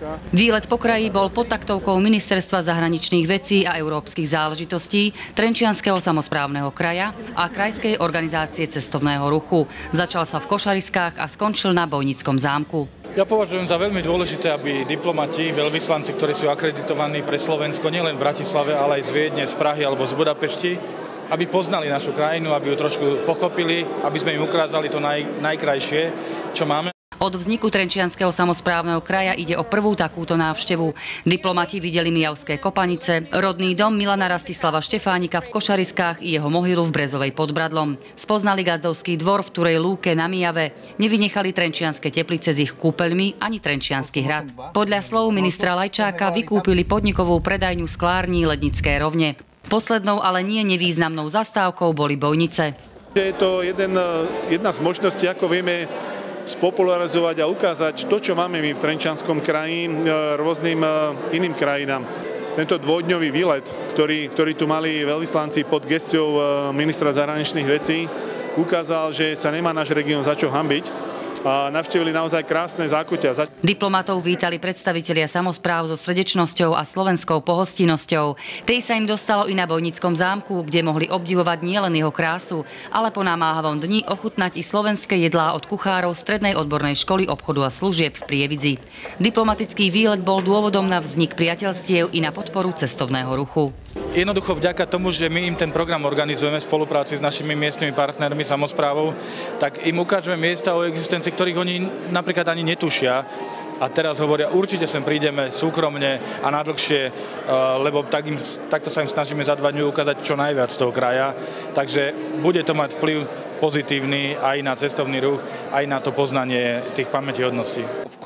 Výlet po kraji bol pod taktovkou Ministerstva zahraničných vecí a európskych záležitostí, Trenčianskeho samosprávneho kraja a Krajskej organizácie cestovného ruchu. Začal sa v Košariskách a skončil na Bojnickom zámku. Ja považujem za veľmi dôležité, aby diplomati, veľvyslanci, ktorí sú akreditovaní pre Slovensko nielen v Bratislave, ale aj z Viedne, z Prahy alebo z Budapešti, aby poznali našu krajinu, aby ju trošku pochopili, aby sme im ukázali to najkrajšie, čo máme. Od vzniku Trenčianskeho samosprávneho kraja ide o prvú takúto návštevu. Diplomati videli Mijavské Kopanice, rodný dom Milana Rastislava Štefánika v Košariskách i jeho mohylu v Brezovej pod Bradlom. Spoznali Gazdovský dvor v Turej Lúke na Mijave. Nevynechali Trenčianske Teplice s ich kúpeľmi ani Trenčiansky hrad. Podľa slov ministra Lajčáka vykúpili podnikovú predajňu sklární Lednické Rovne. Poslednou, ale nie nevýznamnou zastávkou boli Bojnice. Je to jedna z možností, ako vieme spopularizovať a ukázať to, čo máme my v Trenčianskom kraji rôznym iným krajinám. Tento dvojdňový výlet, ktorý tu mali veľvyslanci pod gesťou ministra zahraničných vecí, ukázal, že sa nemá náš región za čo hanbiť. A navštívili naozaj krásne zákutia. Diplomatov vítali predstavitelia samospráv so srdečnosťou a slovenskou pohostinnosťou. Tej sa im dostalo i na Bojnickom zámku, kde mohli obdivovať nielen jeho krásu, ale po namáhavom dni ochutnať i slovenské jedlá od kuchárov Strednej odbornej školy obchodu a služieb v Prievidzi. Diplomatický výlet bol dôvodom na vznik priateľstiev i na podporu cestovného ruchu. Jednoducho vďaka tomu, že my im ten program organizujeme v spolupráci s našimi miestnymi partnermi, samosprávou, tak im ukážeme miesta o existencii, ktorých oni napríklad ani netušia. A teraz hovoria, určite sem prídeme súkromne a nadlhšie, lebo takto sa im snažíme za 2 dní ukázať čo najviac z toho kraja. Takže bude to mať vplyv pozitívny aj na cestovný ruch, aj na to poznanie tých pamätihodností.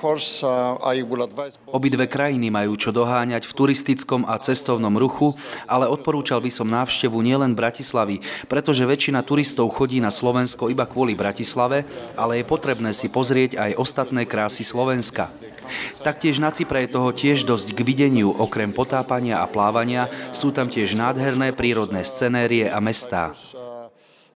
Obidve krajiny majú čo doháňať v turistickom a cestovnom ruchu, ale odporúčal by som návštevu nielen Bratislavy, pretože väčšina turistov chodí na Slovensko iba kvôli Bratislave, ale je potrebné si pozrieť aj ostatné krásy Slovenska. Taktiež na Cypre je toho tiež dosť k videniu, okrem potápania a plávania sú tam tiež nádherné prírodné scenérie a mestá.